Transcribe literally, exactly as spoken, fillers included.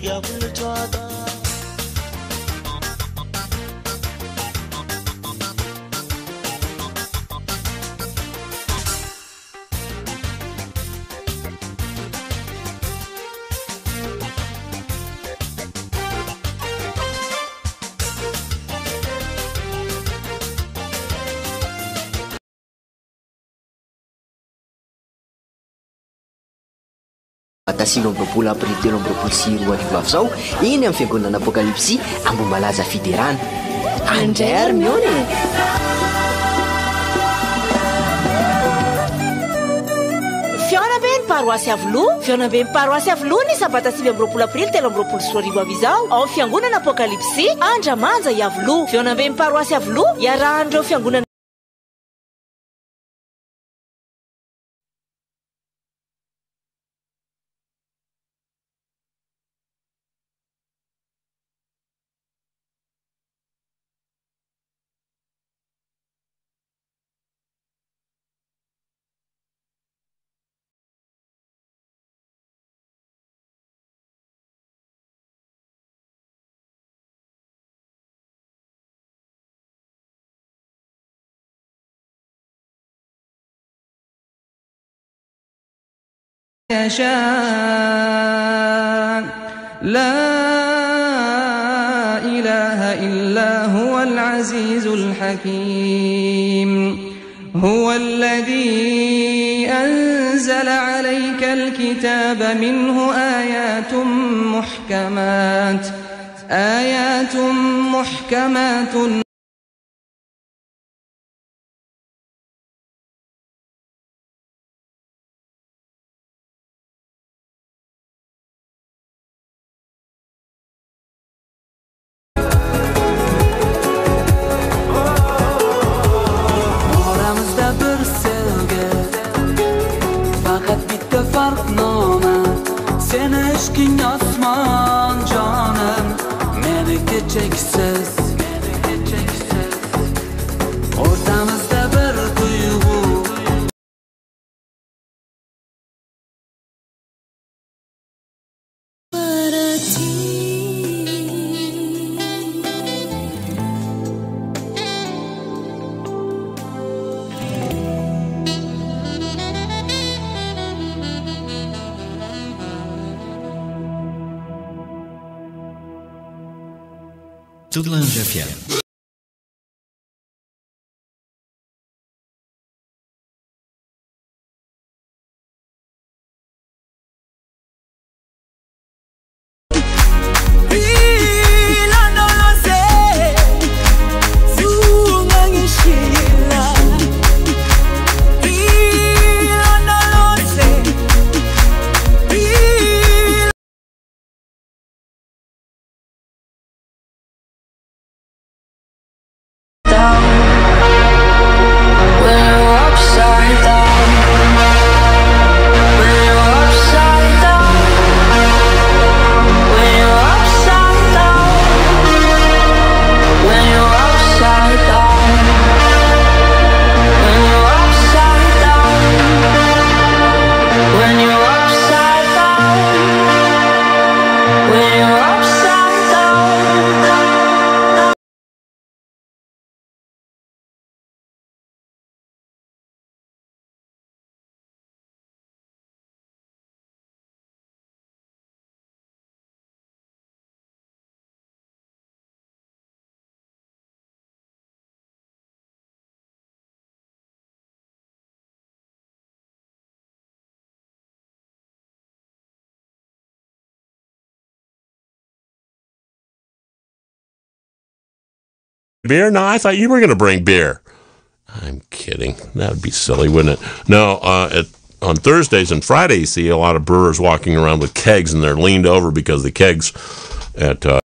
يقول جادا Tasilo ambrapolo aprily telo ambrapolo sy roa arivo avy zao iny amin'ny fiangonana Apokalipsy Ambohimalaza Fiderana. Andray ary miona e. Fiaonabe ny paroasy Avoloa, fiaonabe ny paroasy Avoloa ny sabata sivy ambrapolo aprily telo ambrapolo sy roa arivo avy zao ao fiangonana Apokalipsy Andramanja i Avoloa. Fiaonabe ny paroasy Avoloa iarahan'ireo fiangonana يشاء لا إله إلا هو العزيز الحكيم هو الذي أنزل عليك الكتاب منه آيات محكمات آيات محكمات Sen aşkın asman canım beni geçeksiz ortamızda bir duygu Tudelange F M. Beer? No, I thought you were going to bring beer. I'm kidding. That would be silly, wouldn't it? No, uh, at, on Thursdays and Fridays, you see a lot of brewers walking around with kegs, and they're leaned over because the kegs at... Uh,